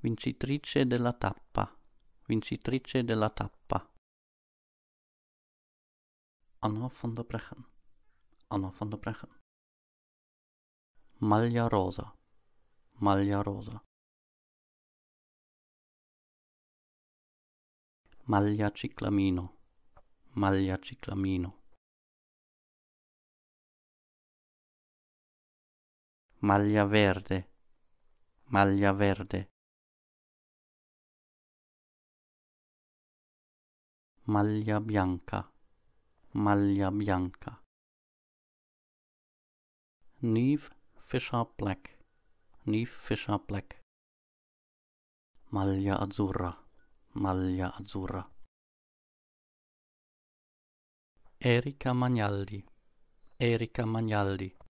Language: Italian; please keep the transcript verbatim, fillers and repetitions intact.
Vincitrice della tappa, vincitrice della tappa. Anna van der Breggen, Anna van der Breggen. Maglia rosa, maglia rosa. Maglia ciclamino, maglia ciclamino. Maglia verde, maglia verde. Maglia bianca, maglia bianca. Niamh Fisher Black, Niamh Fisher Black. Maglia azzurra, maglia azzurra. Erika Magnaldi, Erika Magnaldi.